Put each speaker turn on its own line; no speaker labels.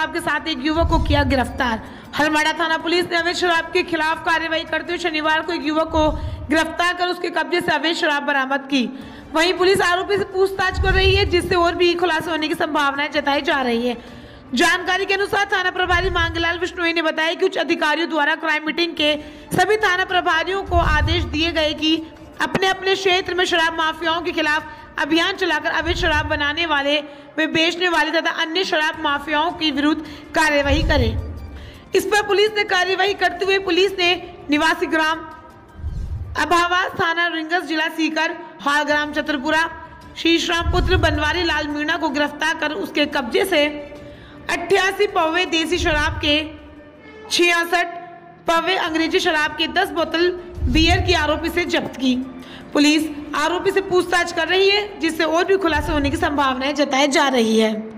शराब के साथ एक युवक को किया गिरफ्तार। हरमाड़ा थाना पुलिस ने अवैध शराब के खिलाफ कार्रवाई करते हुए शनिवार को एक युवक को गिरफ्तार कर उसके कब्जे से अवैध शराब बरामद की। वहीं पुलिस आरोपी से पूछताछ कर रही है, जिससे और भी खुलासे होने की संभावनाएं जताई जा रही है। जानकारी के अनुसार थाना प्रभारी मांगलाल बिश्नोई ने बताया कि उच्च अधिकारियों द्वारा क्राइम मीटिंग के सभी थाना प्रभारियों को आदेश दिए गए कि अपने अपने क्षेत्र में शराब माफियाओं के खिलाफ अभियान चलाकर अवैध शराब बनाने वाले व बेचने वाले तथा अन्य शराब माफियाओं के विरुद्ध कार्यवाही करें। इस पर पुलिस ने कार्यवाही करते हुए पुलिस ने निवासी ग्राम अभावास, थाना रिंगस, जिला सीकर, हाल ग्राम चतुरपुरा, शीशराम पुत्र बनवारी लाल मीणा को गिरफ्तार कर उसके कब्जे से 88 पौवे देसी शराब के 66 पौवे अंग्रेजी शराब के 10 बोतल बियर की आरोपी से जब्त की। पुलिस आरोपी से पूछताछ कर रही है, जिससे और भी खुलासे होने की संभावनाएं जताई जा रही है।